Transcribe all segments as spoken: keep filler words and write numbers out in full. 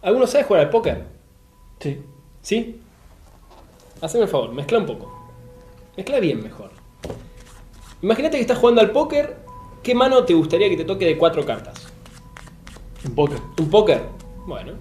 ¿Alguno sabe jugar al póker? Sí. ¿Sí? Haceme el favor, mezcla un poco. Mezcla bien mejor. Imagínate que estás jugando al póker. ¿Qué mano te gustaría que te toque de cuatro cartas? Un póker. ¿Un póker? Bueno.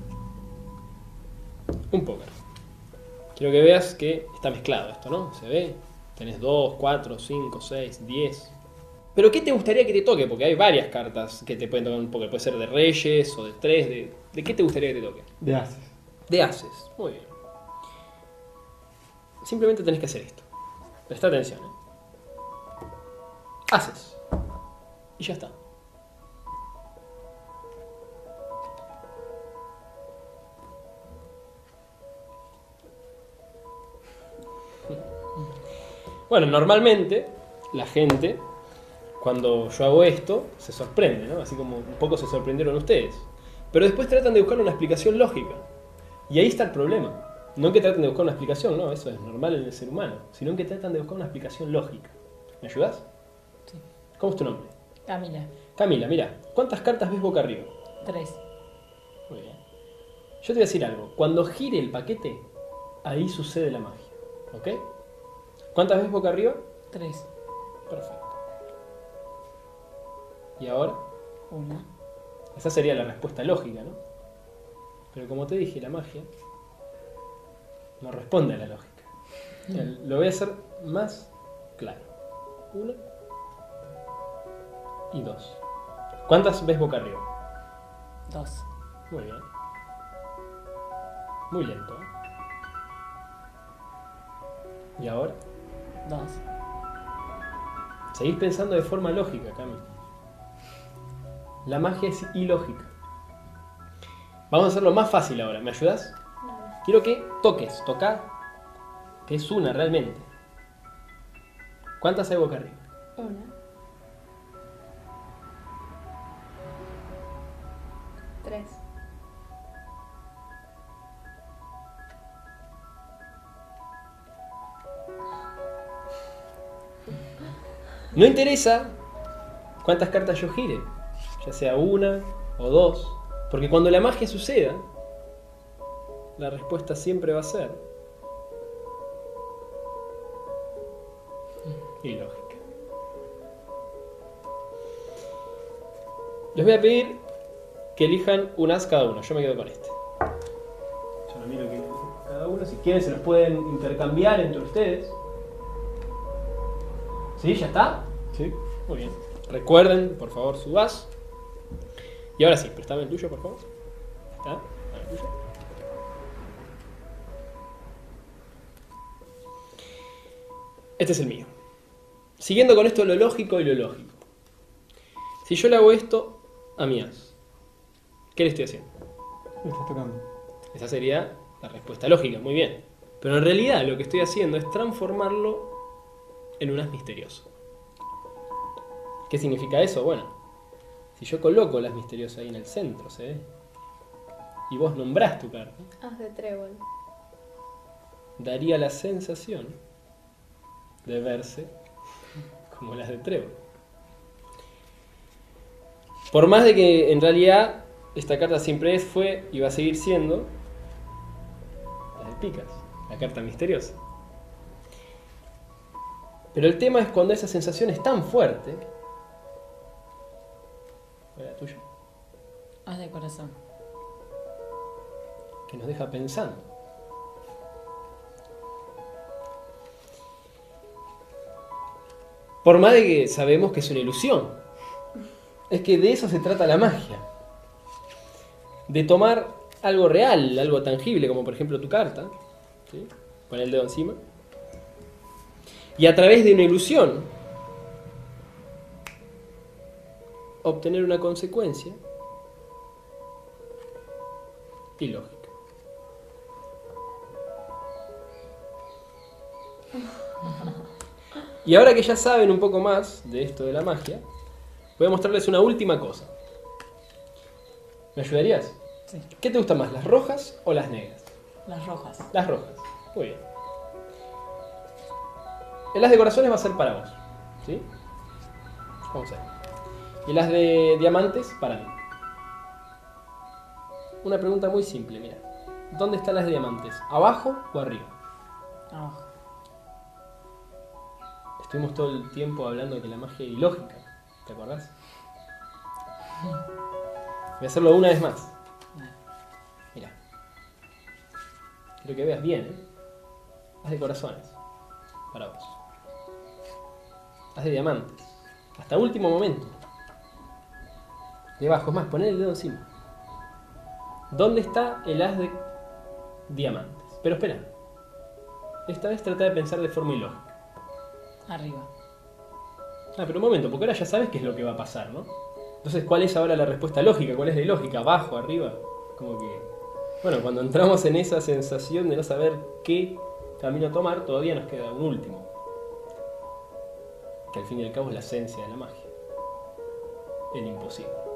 Un póker. Quiero que veas que está mezclado esto, ¿no? ¿Se ve? Tenés dos, cuatro, cinco, seis, diez. Pero ¿qué te gustaría que te toque? Porque hay varias cartas que te pueden tocar en un póker. Puede ser de reyes o de tres. ¿De, ¿de qué te gustaría que te toque? De ases. De ases. Muy bien. Simplemente tenés que hacer esto. Presta atención, ¿eh? Ases. Y ya está. Bueno, normalmente la gente, cuando yo hago esto, se sorprende, ¿no? Así como un poco se sorprendieron ustedes. Pero después tratan de buscar una explicación lógica. Y ahí está el problema. No que traten de buscar una explicación, no, eso es normal en el ser humano. Sino que tratan de buscar una explicación lógica. ¿Me ayudas? Sí. ¿Cómo es tu nombre? Camila. Camila, mira, ¿cuántas cartas ves boca arriba? Tres. Muy bien. Yo te voy a decir algo. Cuando gire el paquete, ahí sucede la magia. ¿Ok? ¿Cuántas ves boca arriba? Tres. Perfecto. ¿Y ahora? Una. Esa sería la respuesta lógica, ¿no? Pero como te dije, la magia no responde a la lógica. Mm. Lo voy a hacer más claro. Una y dos. ¿Cuántas ves boca arriba? Dos. Muy bien. Muy lento, ¿eh? ¿Y ahora? Dos. Seguís pensando de forma lógica, Cami. La magia es ilógica. Vamos a hacerlo más fácil ahora. ¿Me ayudas? Quiero que toques, toca, que es una realmente. ¿Cuántas hay boca arriba? Una. Tres. No interesa cuántas cartas yo gire, ya sea una o dos, porque cuando la magia suceda, la respuesta siempre va a ser ilógica. Les voy a pedir que elijan un as cada uno. Yo me quedo con este. Yo no miro que cada uno, si quieren se los pueden intercambiar entre ustedes. ¿Sí? ¿Ya está? Sí. Muy bien. Recuerden, por favor, su as. Y ahora sí, préstame el tuyo, por favor. ¿Está? Ahora el tuyo. Este es el mío. Siguiendo con esto lo lógico y lo lógico. Si yo le hago esto a mi as, ¿qué le estoy haciendo? Me estás tocando. Esa sería la respuesta lógica, muy bien. Pero en realidad lo que estoy haciendo es transformarlo en un as misterioso. ¿Qué significa eso? Bueno, si yo coloco el as misterioso ahí en el centro, ¿se ve? Y vos nombrás tu carta, As de trébol. daría la sensación de verse como las de trébol. Por más de que en realidad esta carta siempre es, fue y va a seguir siendo las de picas, la carta misteriosa. Pero el tema es cuando esa sensación es tan fuerte. ¿Cuál era la tuya? As de corazón. Que nos deja pensando. Por más de que sabemos que es una ilusión. Es que de eso se trata la magia. De tomar algo real, algo tangible, como por ejemplo tu carta, ¿sí? Pon el dedo encima. Y a través de una ilusión, obtener una consecuencia ilógica. Y ahora que ya saben un poco más de esto de la magia, voy a mostrarles una última cosa. ¿Me ayudarías? Sí. ¿Qué te gusta más, las rojas o las negras? Las rojas. Las rojas. Muy bien. El as de corazones va a ser para vos. ¿Sí? Vamos a ver. Y las de diamantes para mí. una pregunta muy simple, mira. ¿Dónde están las diamantes? ¿Abajo o arriba? Abajo. Estuvimos todo el tiempo hablando de que la magia es ilógica. ¿Te acordás? Voy a hacerlo una vez más. Mira. Quiero que veas bien, ¿eh? Haz de corazones. Para vos. Haz de diamantes. Hasta último momento. Debajo, es más, poné el dedo encima. ¿Dónde está el haz de diamantes? Pero espera. Esta vez trata de pensar de forma ilógica. Arriba. Ah, pero un momento, porque ahora ya sabes qué es lo que va a pasar, ¿no? Entonces, ¿cuál es ahora la respuesta lógica? ¿Cuál es la ilógica? ¿Abajo, arriba? Como que... Bueno, cuando entramos en esa sensación de no saber qué camino tomar, todavía nos queda un último. Que al fin y al cabo es la esencia de la magia. El imposible.